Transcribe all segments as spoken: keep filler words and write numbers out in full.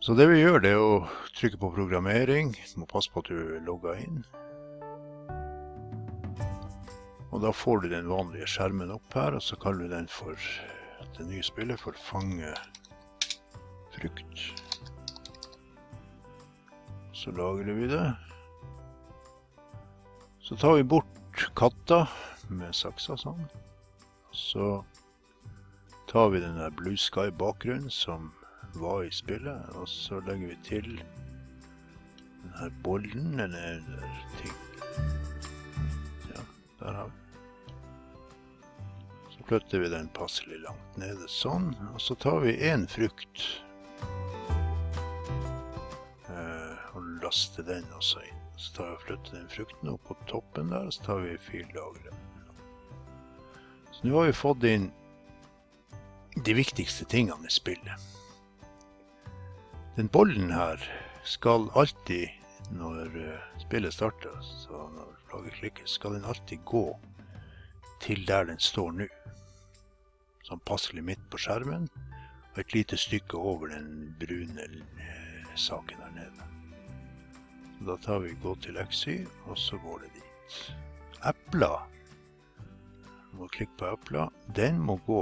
Så det vi gjør, det er å trykke på programmering. Du må passe på at du logger inn. Og da får du den vanlige skjermen opp her, og så kaller du den for det nye spillet for fange frukt. Så lagrer vi det. Så tar vi bort katta med saksa sånn. Så tar vi den der Blue Sky bakgrunnen som var i spillet, og så legger vi til den her bollen, eller ting. Ja, der har vi. Så flytter vi den passelig langt nede sånn, og så tar vi en frukt eh, og laster den også inn. Så tar vi og flytter den frukten opp på toppen der, og så tar vi fillagret. Så nå har vi fått inn de viktigste tingene i spillet. Den bollen her skal alltid, når spillet starter, så når flagget klikkes, skal den alltid gå til der den står nå. Sånn passelig midt på skjermen, og et lite stykke over den brune saken her nede. Så da tar vi gå til X Y, og så går det dit. Epla. Du må klikke på epla. Den må gå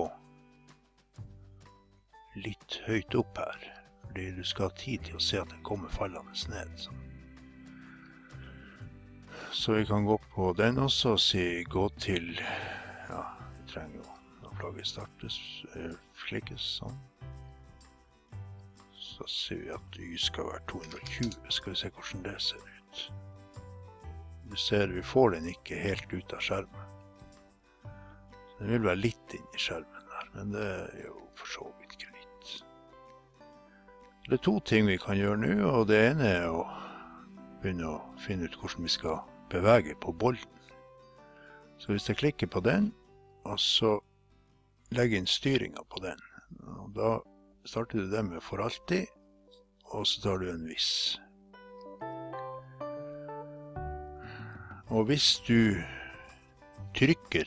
litt høyt opp her. Fordi du skal ha tid til å se at den kommer fallende ned. Så. så vi kan gå på den også og si gå til, ja, vi trenger jo, når flagget startes, klikkes sånn. Så sier vi at Y skal være to hundre og tjue, skal vi se hvordan det ser ut. Du ser, vi får den ikke helt ut av skjermen. Den vil være litt inn i skjermen der, men det er jo for så vidt greit. Det er to ting vi kan gjøre nå, og det ene er å begynne å finne ut hvordan vi skal bevege på bollen. Så hvis jeg klikker på den, og så legger inn styringen på den, og da starter du det med for alltid, og så tar du en viss. Og hvis du trykker,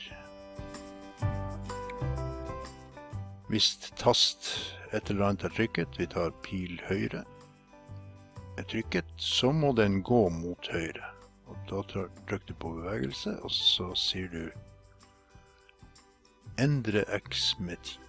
hvis tast et eller annet er trykket, vi tar pil høyre, er trykket, så må den gå mot høyre. Og da trykker du på bevegelse, og så sier du endre X med ti.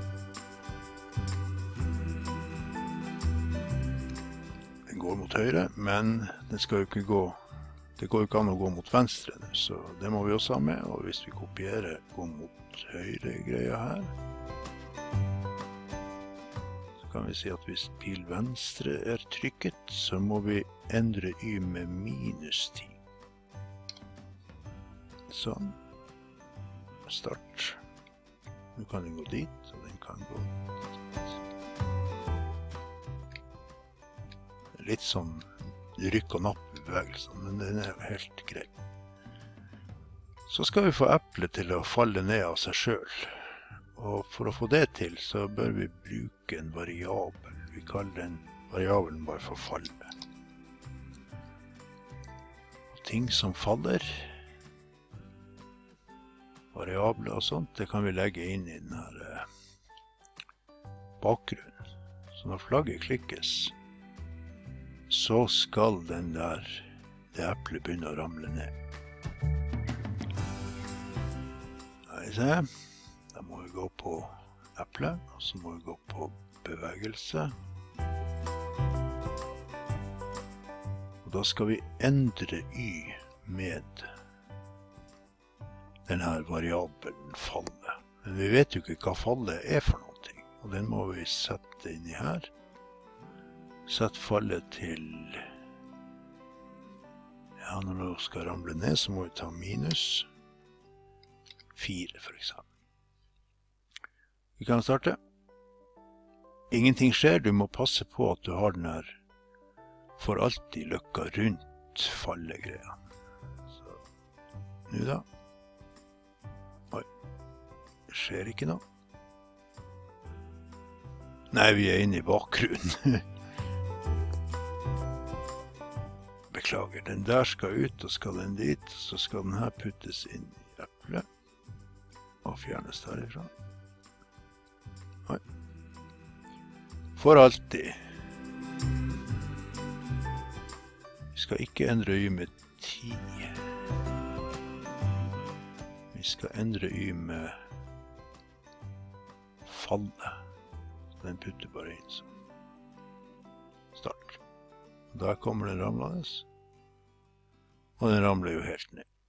Den går mot høyre, men den skal jo ikke gå, det går jo ikke an å gå mot venstre, så det må vi også ha med, og hvis vi kopierer, gå mot høyre greia her, kan vi si at hvis pil venstre er trykket, så må vi endre Y med minus ti. Sånn. Start. Nå kan den gå dit, og den kan gå dit. Litt sånn rykk og napp i bevegelsen, men den er helt grei. Så skal vi få eplet til å falle ned av seg selv. Og for å få det til, så bør vi bruke en variabel. Vi kaller den variabelen bare for falle. Og ting som faller, variabler og sånt, det kan vi legge inn i den her bakgrunnen. Så når flagget klikkes, så skal den der, det eplet begynne å ramle ned. Skal vi se. Da må vi gå på eplet, og så må vi gå på bevegelse. Og da skal vi endre Y med denne variabelen falle. Men vi vet jo ikke hva fallet er for noe, og den må vi sette inn i her. Sett fallet til, ja, når det skal ramle ned, så må vi ta minus fire for eksempel. Vi kan starte. Ingenting skjer, du må passe på at du har den her for alltid løkka rundt fallegreia. Så, nå da. Oi, det skjer ikke noe. Nei, vi er inne i bakgrunnen. Beklager, den der skal ut, og skal den dit, så skal den her puttes inn i eplet, og fjernes derifra. Oi. For alltid. skal ikke endre y med ti. Vi skal endre y med fallet. Den putter bare inn som start. Der kommer den ramlende. Og den ramler jo helt ned.